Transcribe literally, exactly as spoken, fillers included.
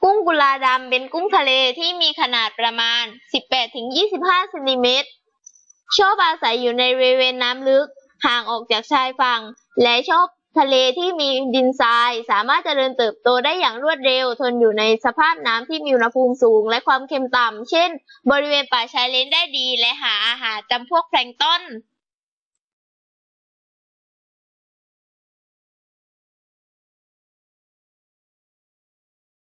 กุ้งกุลาดำเป็นกุ้งทะเลที่มีขนาดประมาณ สิบแปดถึงยี่สิบห้า เซนติเมตร ชอบอาศัยอยู่ในบริเวณน้ำลึกห่างออกจากชายฝั่งและชอบทะเลที่มีดินทรายสามารถเจริญเติบโตได้อย่างรวดเร็วทนอยู่ในสภาพน้ำที่มีอุณหภูมิสูงและความเค็มต่ำเช่นบริเวณป่าชายเลนได้ดีและหาอาหารจำพวกแพลงก์ตอน